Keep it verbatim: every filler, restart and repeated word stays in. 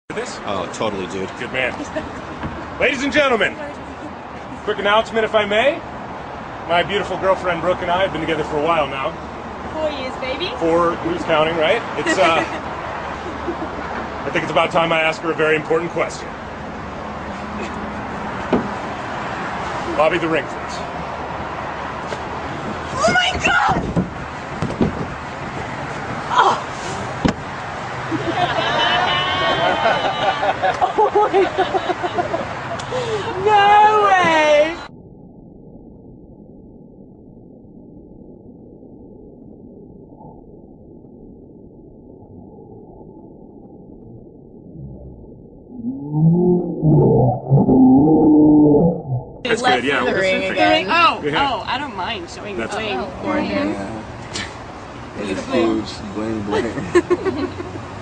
This? Oh, totally, dude. Good man. Ladies and gentlemen, quick announcement if I may. My beautiful girlfriend Brooke and I have been together for a while now. Four years, baby. Four, who's counting, right? It's, uh, I think it's about time I ask her a very important question. Bobby the ring, please. Oh my god! Oh! Oh my god! No way! That's good, yeah. The We'll ring figure again. it Oh, Yeah. oh, I don't mind showing the That's bling. fine. Gorgeous. Yeah. It's huge, bling bling.